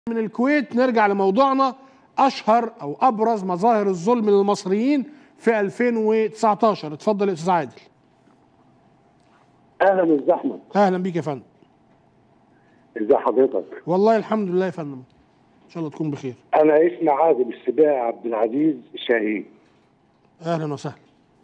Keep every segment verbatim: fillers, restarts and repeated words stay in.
من الكويت نرجع لموضوعنا. اشهر او ابرز مظاهر الظلم للمصريين في ألفين وتسعتاشر. اتفضل يا استاذ عادل. اهلا استاذ احمد. اهلا بيك يا فندم. ازي حضرتك؟ والله الحمد لله يا فندم، ان شاء الله تكون بخير. انا اسمي عادل السباعي عبد العزيز شاهين. اهلا وسهلا.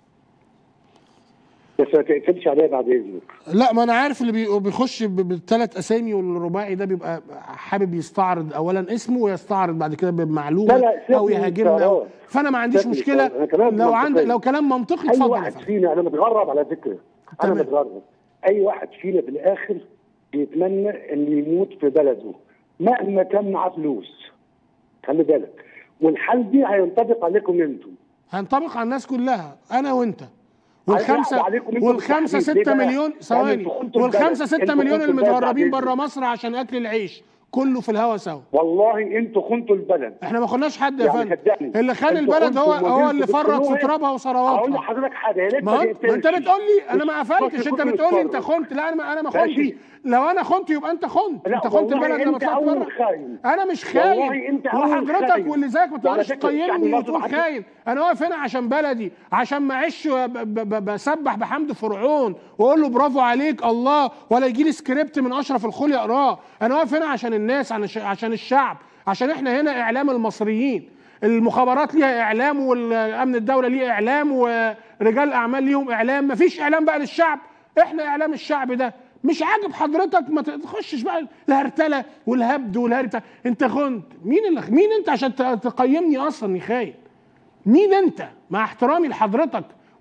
بس ما تقفلش عليا بعد اذنك. لا، ما انا عارف اللي بي- بيخش ب- بالثلاث اسامي والرباعي ده بيبقى حابب يستعرض اولا اسمه ويستعرض بعد كده بمعلومه لا لا او يهاجمنا أو فانا ما عنديش مشكله. لو عندك لو كلام منطقي اي اتفضل. واحد فينا، انا متغرب على فكره، انا تمام. متغرب. اي واحد فينا في الاخر بيتمنى ان يموت في بلده مهما كان معاه فلوس. خلي بالك، والحل دي هينطبق عليكم انتم، هينطبق على الناس كلها، انا وانت والخمسه هيصعب عليكم انتم والخمسه بالتحديد. ستة ليه بقى؟ مليون يعني ثواني انتوا خنتوا والخمسه البلد. ستة انتوا مليون خنتوا البلد المتغربين بعد بره إذنك. مصر عشان اكل العيش كله في الهوا سوا. والله انتوا خنتوا البلد. احنا ما خناش حد يا يعني فندم. صدقني. اللي خان انتوا البلد هو خنتوا هو اللي ومدينتوا فرط في بتدخلوها. ترابها اقول وثرواتها. لحضرتك حاجه، يا ريت ما هو ما انت بتقول لي انا ما قفلتش، انت بتقول لي انت خنت. لا انا ما انا ما خنتش. لو انا خنت يبقى انت خنت. انت خنت البلد لما طلعت بره. انا مش خاين، وحضرتك واللي زيك ما تقعدش تقيمني وتقول خاين. انا واقف هنا عشان بلدي، عشان ما اعيش بسبح بحمد فرعون واقول له برافو عليك الله، ولا يجي لي سكريبت من اشرف الخول يقراه. انا واقف هنا عشان الناس، عشان الشعب، عشان احنا هنا اعلام المصريين. المخابرات ليها اعلام، والامن الدوله ليه اعلام، ورجال الاعمال ليهم اعلام. مفيش اعلام بقى للشعب، احنا اعلام الشعب. ده مش عاجب حضرتك ما تخشش بقى الهرتله والهبد والهرتة. انت خنت مين اللي مين انت عشان تقيمني اصلا يا خاين؟ مين انت؟ مع احترامي لحضرتك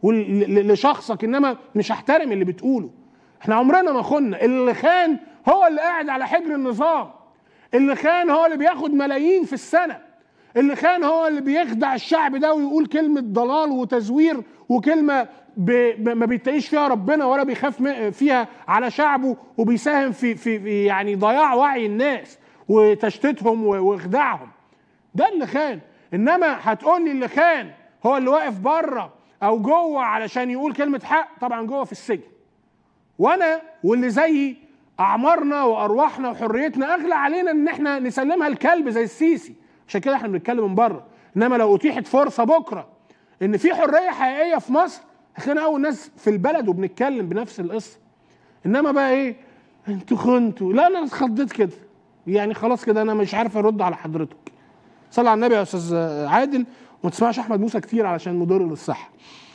ولشخصك، انما مش هحترم اللي بتقوله. احنا عمرنا ما خنا. اللي خان هو اللي قاعد على حجر النظام. اللي خان هو اللي بياخد ملايين في السنه. اللي خان هو اللي بيخدع الشعب ده ويقول كلمه ضلال وتزوير وكلمه ب... ما بيتقيش فيها ربنا ولا بيخاف فيها على شعبه، وبيساهم في في يعني ضياع وعي الناس وتشتيتهم واخداعهم. ده اللي خان. انما هتقول لي اللي خان هو اللي واقف بره او جوه علشان يقول كلمه حق، طبعا جوه في السجن. وانا واللي زيي اعمارنا وارواحنا وحريتنا اغلى علينا ان احنا نسلمها الكلب زي السيسي. عشان كده احنا بنتكلم من بره. انما لو اتيحت فرصه بكره ان في حريه حقيقيه في مصر، هتلاقينا اول ناس في البلد وبنتكلم بنفس القصه. انما بقى ايه؟ انتوا خنتوا. لا انا اتخضيت كده يعني، خلاص كده انا مش عارف ارد على حضرتك. صلي على النبي يا استاذ عادل، وما تسمعش احمد موسى كتير علشان مضر للصحه.